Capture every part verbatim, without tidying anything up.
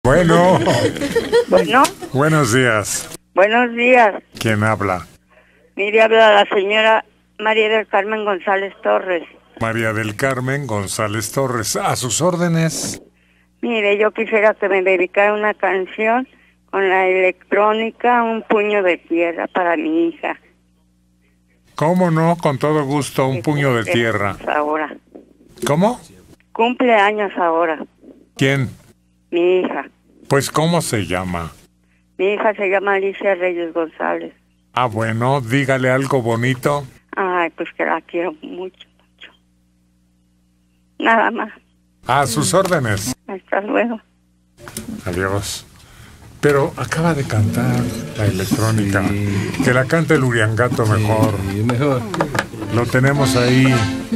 Bueno. Bueno. Buenos días. Buenos días. ¿Quién habla? Mire, habla la señora María del Carmen González Torres. María del Carmen González Torres. A sus órdenes. Mire, yo quisiera que me dedicara una canción con la electrónica, Un puño de tierra para mi hija. ¿Cómo no? Con todo gusto, Un puño de tierra. Ahora. ¿Cómo? Cumple años ahora. ¿Quién? Mi hija. Pues, ¿cómo se llama? Mi hija se llama Alicia Reyes González. Ah, bueno, dígale algo bonito. Ay, pues que la quiero mucho, mucho. Nada más. A sus órdenes. Hasta luego. Adiós. Pero acaba de cantar la electrónica. Sí. Que la cante el Uriangato mejor. Sí, mejor. Lo tenemos ahí.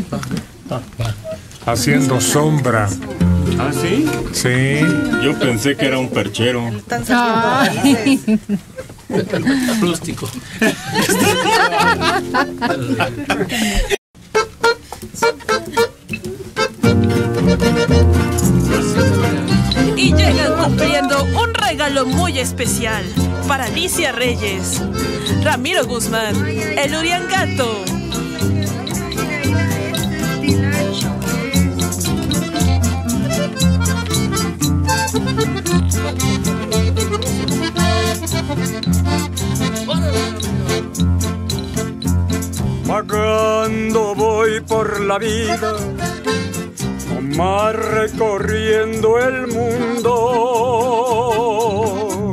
Haciendo sombra. ¿Ah, sí? Sí. Yo pensé que era un perchero. Rústico. Y llegan cumpliendo un regalo muy especial para Alicia Reyes, Ramiro Guzmán, el Uriangato. Vagando voy por la vida, nomás recorriendo el mundo.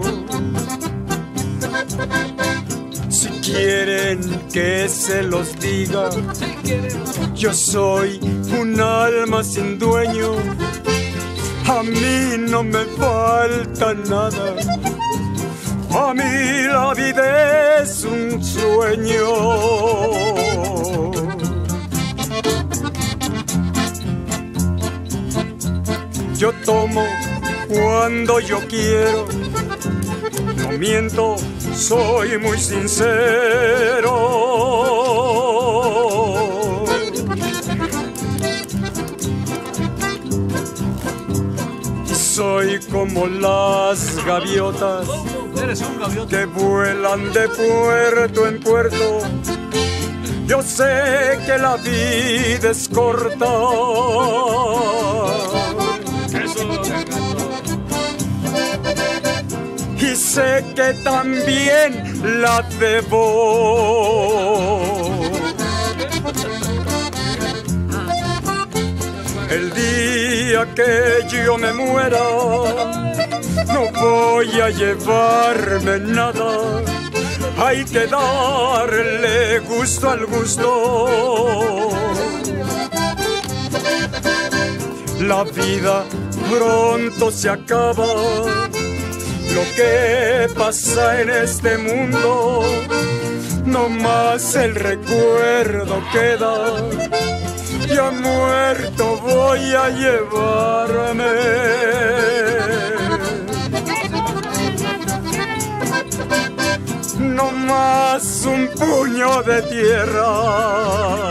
Si quieren que se los diga, yo soy un alma sin dueño. A mí no me falta nada. A mí la vida es un sueño. Yo tomo cuando yo quiero, no miento, soy muy sincero. Soy como las gaviotas que vuelan de puerto en puerto. Yo sé que la vida es corta. Y sé que también la debo. El día que yo me muera, no voy a llevarme nada. Hay que darle gusto al gusto. La vida pronto se acaba. Lo que pasa en este mundo, no más el recuerdo queda. Ya muerto voy a llevarme. No más un puño de tierra.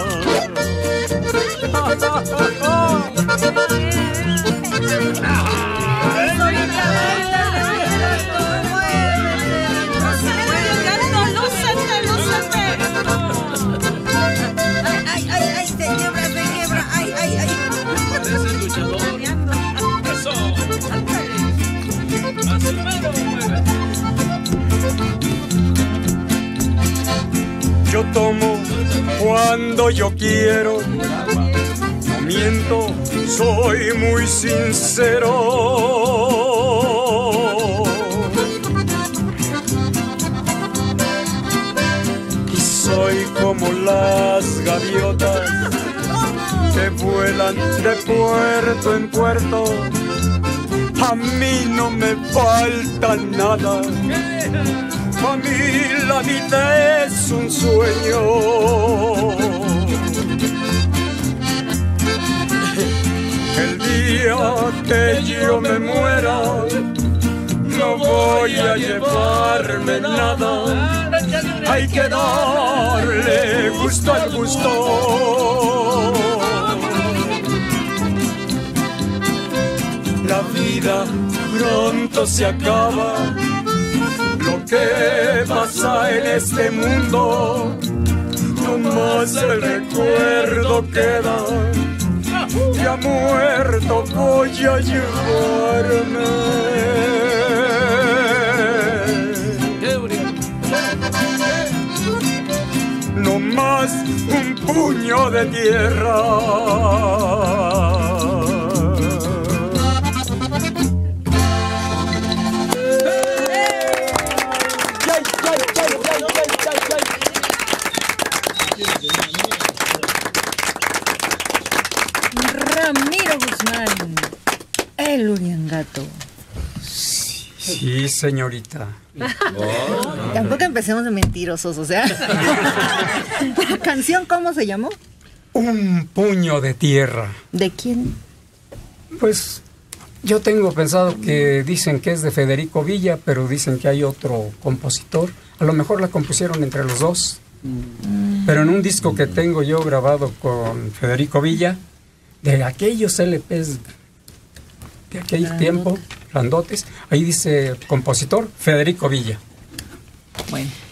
Yo tomo cuando yo quiero, no miento, soy muy sincero. Y soy como las gaviotas que vuelan de puerto en puerto. A mí no me falta nada. A mí la vida es un sueño. El día que yo me muera, no voy a llevarme nada. Hay que darle gusto al gusto. La vida pronto se acaba. Lo que pasa en este mundo, nomás el recuerdo queda. Ya muerto voy a llevarme. No más un puño de tierra. Ramiro Guzmán, el Uriangato. Sí, señorita. Oh. Tampoco empecemos de mentirosos, o sea. ¿La canción cómo se llamó? Un puño de tierra. ¿De quién? Pues yo tengo pensado que dicen que es de Federico Villa, pero dicen que hay otro compositor. A lo mejor la compusieron entre los dos. Mm. Pero en un disco que tengo yo grabado con Federico Villa, de aquellos L Pes de aquel Grandote. tiempo, grandotes, ahí dice compositor Federico Villa. Bueno.